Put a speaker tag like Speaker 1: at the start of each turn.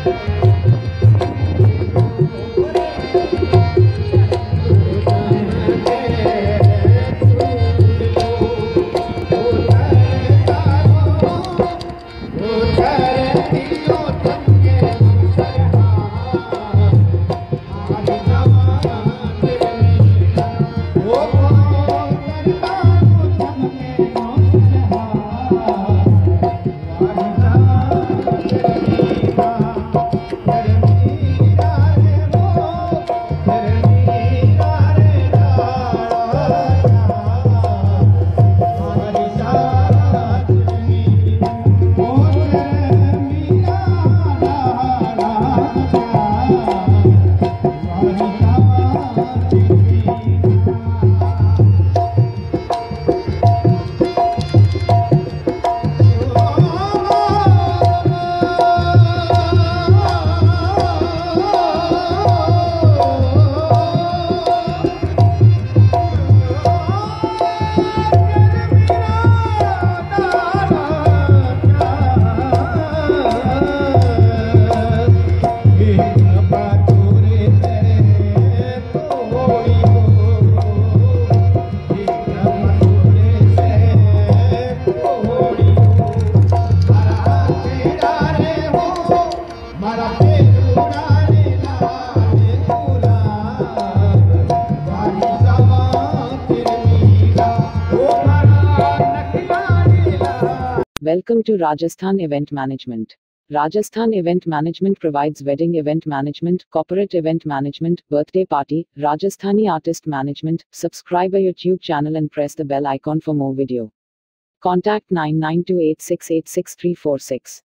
Speaker 1: Welcome to Rajasthan Event Management. Rajasthan Event Management provides wedding event management, corporate event management, birthday party, Rajasthani artist management. Subscribe our YouTube channel and press the bell icon for more video. Contact 9928686346.